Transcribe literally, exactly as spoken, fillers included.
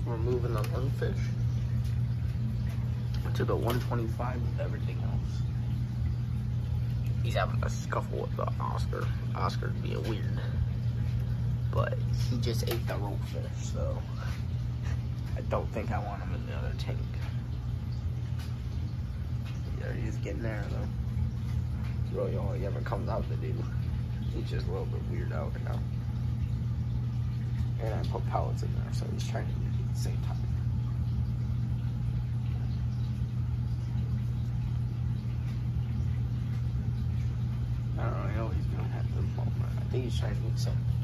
We're moving the Lungfish to the one twenty-five with everything else. He's having a scuffle with the Oscar. Oscar's being weird. But he just ate the rope fish, so I don't think I want him in the other tank. Yeah, he's getting there though. It's really all he ever comes out to do. He's just a little bit weird out now. And I put pellets in there, so he's trying to eat at the same time. I don't know, I know he's gonna have the moment. I think he's trying to eat something.